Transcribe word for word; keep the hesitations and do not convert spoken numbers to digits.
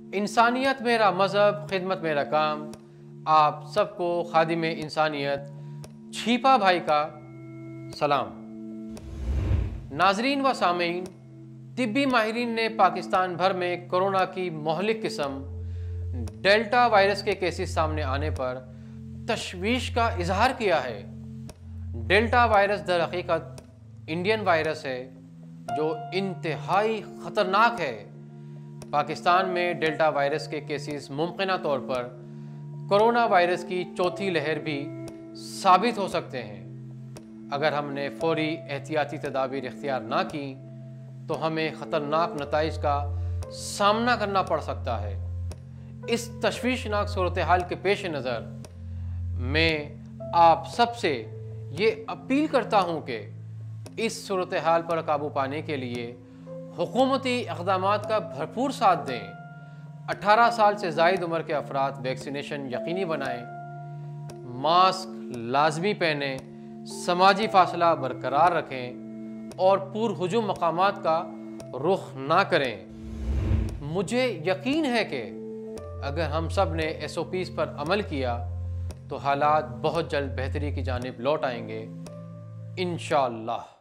انسانیت میرا مذہب، خدمت میرا کام۔ آپ سب کو خادم انسانیت چھیپا بھائی کا سلام۔ ناظرین و سامعین، طبی ماہرین نے پاکستان بھر میں کورونا کی مہلک قسم ڈیلٹا وائرس کے کیسز سامنے آنے پر تشویش کا اظہار کیا ہے۔ ڈیلٹا وائرس در حقیقت انڈین وائرس ہے جو انتہائی خطرناک ہے۔ پاکستان میں ڈیلٹا وائرس کے کیسز ممکنہ طور پر کرونا وائرس کی چوتھی لہر بھی ثابت ہو سکتے ہیں۔ اگر ہم نے فوری احتیاطی تدابیر اختیار نہ کی تو ہمیں خطرناک نتائج کا سامنا کرنا پڑ سکتا ہے۔ اس تشویشناک صورتحال کے پیش نظر میں آپ سب سے یہ اپیل کرتا ہوں کہ اس صورتحال پر قابو پانے کے لیے حکومتی اقدامات کا بھرپور ساتھ دیں۔ اٹھارہ سال سے زائد عمر کے افراد ویکسینیشن یقینی بنائیں، ماسک لازمی پہنیں، سماجی فاصلہ برقرار رکھیں اور پر ہجوم مقامات کا رخ نہ کریں۔ مجھے یقین ہے کہ اگر ہم سب نے ایس او پیز پر عمل کیا تو حالات بہت جلد بہتری کی جانب لوٹ آئیں گے، انشاءاللہ۔